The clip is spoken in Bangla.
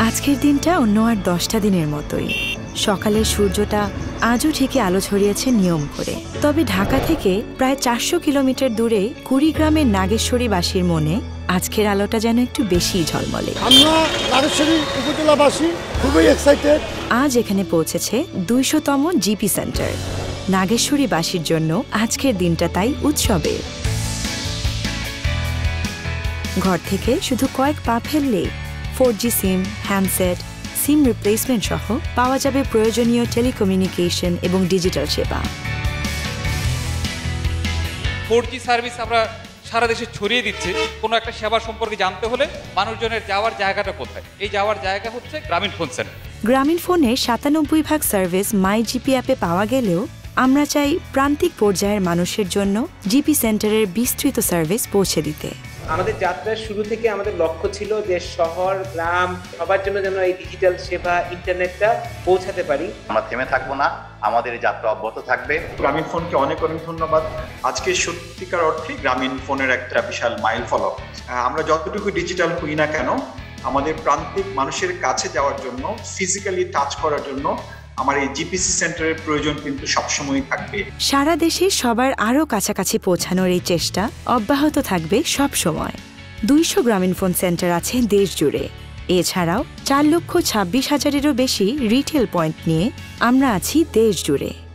আজকের দিনটা অন্য আর 10টা দিনের মতোই। সকালের সূর্যটা আজও ঠিকই আলো ছড়িয়েছে নিয়ম করে। তবে ঢাকা থেকে প্রায় 400 কিলোমিটার দূরে কুড়িগ্রামের নাগেশ্বরীবাসীর মনে আজকের আলোটা যেন একটু বেশি ঝলমলে। আমরা নাগেশ্বরী উপজেলাবাসী খুবই এক্সাইটেড। আজ এখানে পৌঁছেছে 200তম জিপি সেন্টার। নাগেশ্বরীবাসীর জন্য আজকের দিনটা তাই উৎসবের। ঘর থেকে শুধু কয়েক পা ফেললেই 4G সিম, হ্যান্ডসেট, সিম রিপ্লেসমেন্ট সহ পাওয়া যাবে প্রয়োজনীয় টেলিকমিউনিকেশন এবং ডিজিটাল সেবা। 4G সার্ভিস আমরা সারা দেশে ছড়িয়ে দিচ্ছি। কোনো একটা সেবা সম্পর্কে জানতে হলে মানুষজনের যাওয়ার জায়গাটা কোথায়? এই যাওয়ার জায়গা হচ্ছে গ্রামীণ ফোন সেন্টার। গ্রামীণ ফোনের 97% সার্ভিস মাই জিপি অ্যাপে পাওয়া গেলেও আমরা চাই প্রান্তিক পর্যায়ের মানুষের জন্য জিপি সেন্টারের বিস্তৃত সার্ভিস পৌঁছে দিতে। আমাদের যাত্রার শুরু থেকে আমাদের লক্ষ্য ছিল যে শহর গ্রাম সবার জন্য যেন এই ডিজিটাল সেবা ইন্টারনেটটা পৌঁছাতে পারি। আমরা থেমে থাকবো না, আমাদের যাত্রা অব্যাহত থাকবে। গ্রামীণ ফোনকে অনেক অনেক ধন্যবাদ। আজকে সত্যিকার অর্থে গ্রামীণ ফোনের একটা বিশাল মাইল ফলক। আমরা যতটুকু ডিজিটাল হই না কেন, আমাদের প্রান্তিক মানুষের কাছে যাওয়ার জন্য, ফিজিক্যালি টাচ করার জন্য আমার এই জিপিসি সেন্টারের প্রয়োজন কিন্তু সবসময় থাকবে। সারা দেশে সবার আরও কাছাকাছি পৌঁছানোর এই চেষ্টা অব্যাহত থাকবে সব সময়। 200 গ্রামীণ ফোন সেন্টার আছে দেশ জুড়ে। এছাড়াও 4,26,000-এরও বেশি রিটেল পয়েন্ট নিয়ে আমরা আছি দেশ জুড়ে।